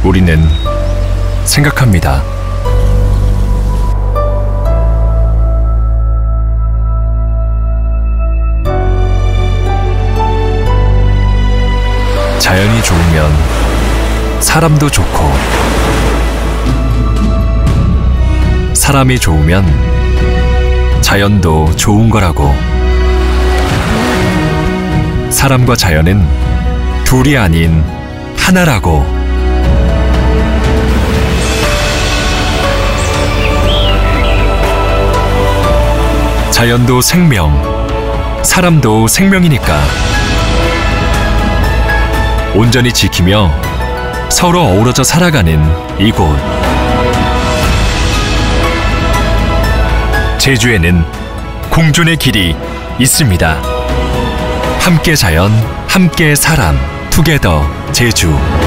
우리는 생각합니다. 자연이 좋으면 사람도 좋고, 사람이 좋으면 자연도 좋은 거라고. 사람과 자연은 둘이 아닌 하나라고. 자연도 생명, 사람도 생명이니까 온전히 지키며 서로 어우러져 살아가는 이곳. 제주에는 공존의 길이 있습니다. 함께 자연, 함께 사람, 투게더 제주.